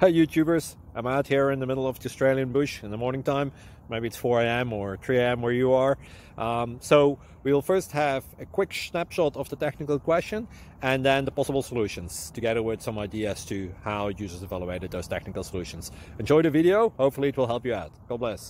Hi YouTubers, I'm out here in the middle of the Australian bush in the morning time. Maybe it's 4 a.m. or 3 a.m. where you are. So we will first have a quick snapshot of the technical question and then the possible solutions, together with some ideas to how users evaluated those technical solutions. Enjoy the video, hopefully it will help you out. God bless.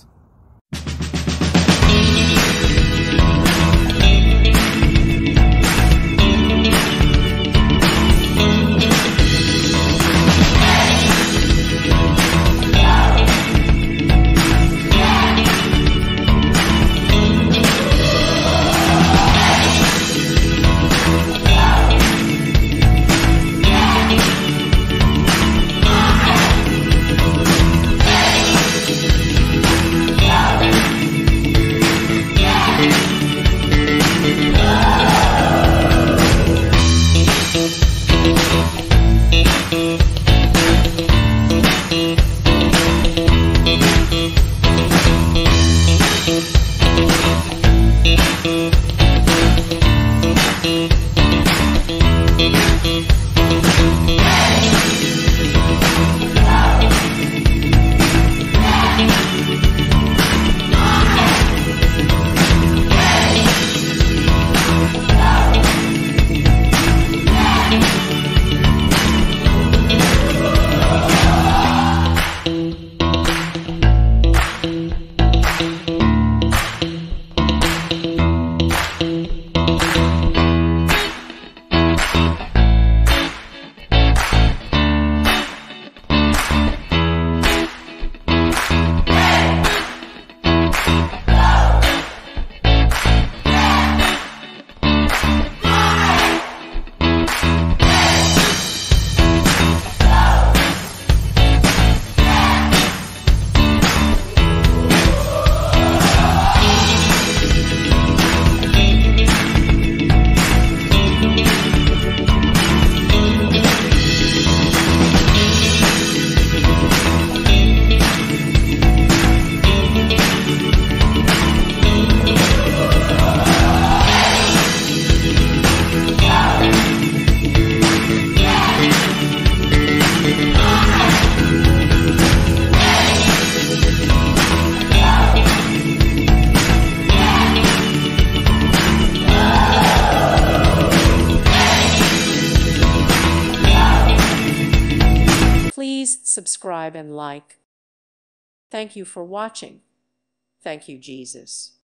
Please subscribe and like. Thank you for watching. Thank you, Jesus.